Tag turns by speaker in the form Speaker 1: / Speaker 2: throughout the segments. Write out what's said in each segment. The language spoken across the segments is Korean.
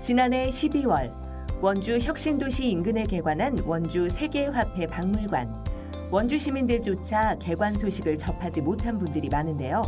Speaker 1: 지난해 12월 원주 혁신도시 인근에 개관한 원주 세계화폐박물관. 원주 시민들조차 개관 소식을 접하지 못한 분들이 많은데요.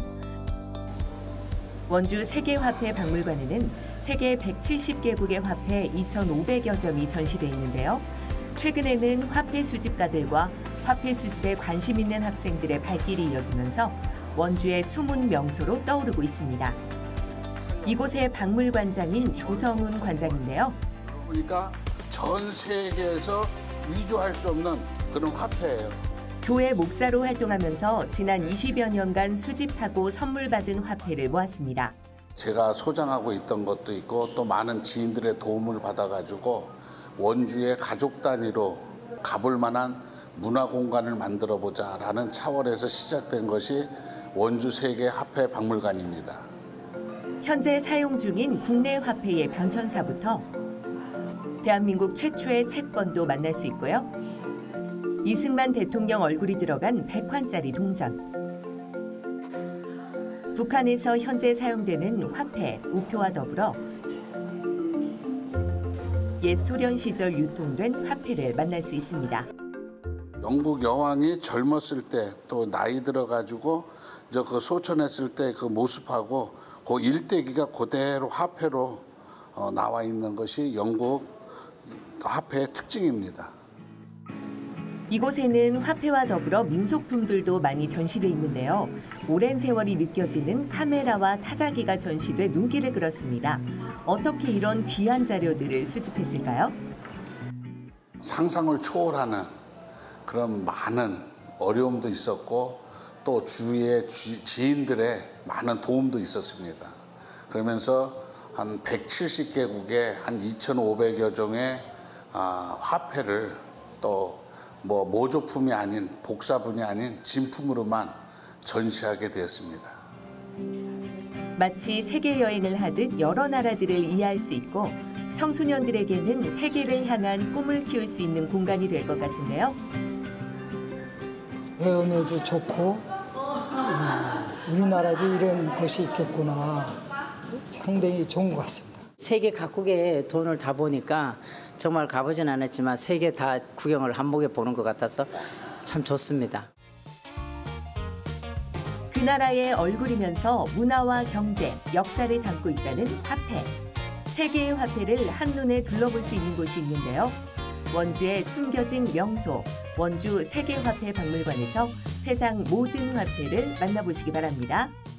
Speaker 1: 원주 세계화폐박물관에는 세계 170개국의 화폐 2,500여 점이 전시돼 있는데요. 최근에는 화폐 수집가들과 화폐 수집에 관심 있는 학생들의 발길이 이어지면서 원주의 숨은 명소로 떠오르고 있습니다. 이곳의 박물관장인 조성훈 관장인데요.
Speaker 2: 보니까 전 세계에서 위조할 수 없는 그런 화폐예요.
Speaker 1: 교회 목사로 활동하면서 지난 20여 년간 수집하고 선물 받은 화폐를 모았습니다.
Speaker 2: 제가 소장하고 있던 것도 있고 또 많은 지인들의 도움을 받아가지고 원주의 가족 단위로 가볼 만한 문화 공간을 만들어 보자라는 차원에서 시작된 것이 원주 세계 화폐 박물관입니다.
Speaker 1: 현재 사용 중인 국내 화폐의 변천사부터 대한민국 최초의 채권도 만날 수 있고요. 이승만 대통령 얼굴이 들어간 100환짜리 동전. 북한에서 현재 사용되는 화폐, 우표와 더불어 옛 소련 시절 유통된 화폐를 만날 수 있습니다.
Speaker 2: 영국 여왕이 젊었을 때 또 나이 들어가지고 그 소천했을 때 그 모습하고 그 일대기가 그대로 화폐로 나와 있는 것이 영국 화폐의 특징입니다.
Speaker 1: 이곳에는 화폐와 더불어 민속품들도 많이 전시돼 있는데요. 오랜 세월이 느껴지는 카메라와 타자기가 전시돼 눈길을 끌었습니다. 어떻게 이런 귀한 자료들을 수집했을까요?
Speaker 2: 상상을 초월하는 그런 많은 어려움도 있었고 또 주위의 지인들의 많은 도움도 있었습니다. 그러면서 한 170개국의 한 2,500여 종의 화폐를 또 모조품이 아닌 복사본이 아닌 진품으로만 전시하게 되었습니다.
Speaker 1: 마치 세계 여행을 하듯 여러 나라들을 이해할 수 있고 청소년들에게는 세계를 향한 꿈을 키울 수 있는 공간이 될 것 같은데요.
Speaker 3: 배움에도 좋고 우리나라도 이런 곳이 있겠구나. 상당히 좋은 것 같습니다.
Speaker 4: 세계 각국에 돈을 다 보니까 정말 가보진 않았지만 세계 다 구경을 한복에 보는 것 같아서 참 좋습니다.
Speaker 1: 그 나라의 얼굴이면서 문화와 경제, 역사를 담고 있다는 화폐. 세계의 화폐를 한눈에 둘러볼 수 있는 곳이 있는데요. 원주의 숨겨진 명소, 원주 세계화폐박물관에서 세상 모든 화폐를 만나보시기 바랍니다.